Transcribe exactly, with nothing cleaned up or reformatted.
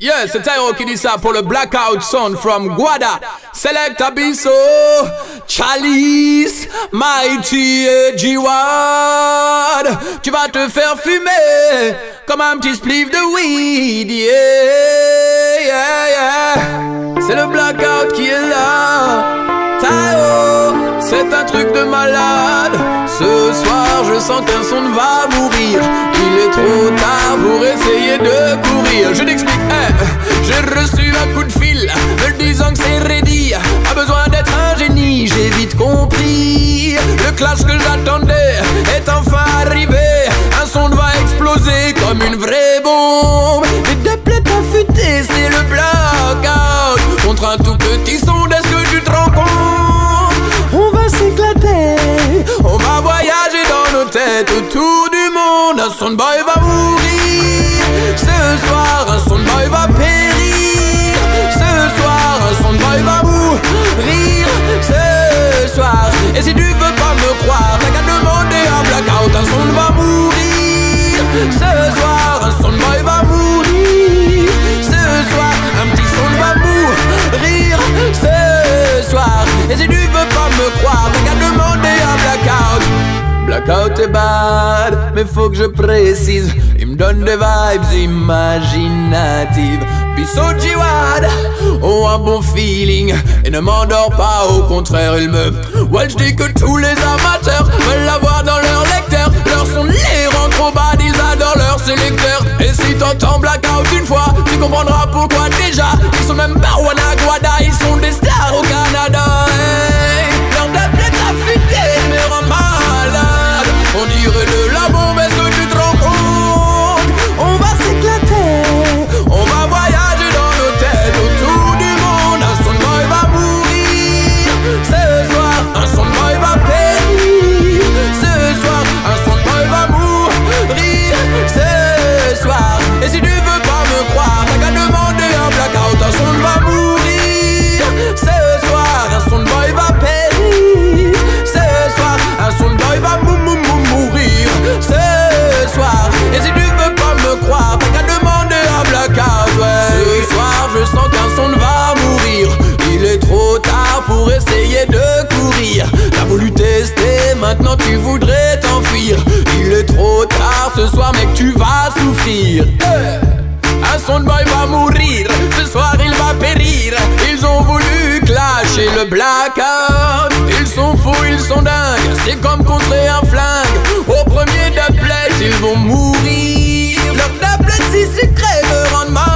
Yeah, c'est Tyro qui dit ça pour le Blackout Sound from Guada. Select Abisso, Chalice, Mighty et G-Wad. Tu vas te faire fumer comme un petit spliff de weed. Yeah, yeah, yeah. C'est le Blackout qui est là. Tyro, c'est un truc de malade. Ce soir je sens qu'un son va mourir. Il est trop tard pour essayer de courir. Je t'explique, hein. J'ai reçu un coup de fil me disant que c'est ready. Pas besoin d'être un génie, j'ai vite compris. Le clash que j'attendais est enfin arrivé. Un son va exploser comme une vraie bombe. Les deux plaies affûtées, c'est le Blackout. Contre un tout petit son, est-ce que tu te rends compte? On va s'éclater, on va voyager dans nos têtes autour du monde. Un soundboy va mourir ce soir, un soundboy va périr ce soir, un soundboy va mourir ce soir. Et si tu veux pas me croire, t'as qu'à demander à Blackout. Un son va mourir ce soir, un soundboy va mourir ce soir. Un petit son va mourir ce soir. Et si tu veux pas me croire, t'as qu'à demander à Blackout. Blackout est bad, mais faut que je précise. Il me donne des vibes imaginatives. Bisso G-Wad ont un bon feeling et ne m'endort pas, au contraire il me... Ouais, je dis que tous les amateurs veulent l'avoir dans leur lecteur. Leur son les rend trop bad, ils adorent leur sélecteur. Et si t'entends Blackout une fois, tu comprendras pourquoi déjà. Ils sont même pas Wana Guada, ils sont des stars au Canada. Hey, leur tablette affûtée me rend malade. On dirait de la bombe, est-ce que tu te rends compte? On va s'éclater, on va voyager dans nos têtes autour du monde. Un soundboy va mourir ce soir, un soundboy va périr ce soir, un soundboy va mourir ce soir. Et si tu veux pas me croire, t'as qu'à demander à Blackout. Un son va mourir ce soir, un soundboy va périr ce soir, un soundboy va mou mou mou mourir ce soir. Et si tu veux pas me croire, t'as qu'à demander à Blackout. Ouais. Ce soir je sens qu'un son va mourir. Il est trop tard pour essayer de courir. T'as voulu tester, maintenant tu voudrais t'enfuir. Il est trop tard ce soir mec, tu vas souffrir. Hey. Un soundboy va mourir, ce soir il va périr. Ils ont voulu clasher le Blackout. Ils sont fous, ils sont dingues, c'est comme contrer un flingue. Au premier doublet, ils vont mourir. Leur tablette si sucrée me rend mal.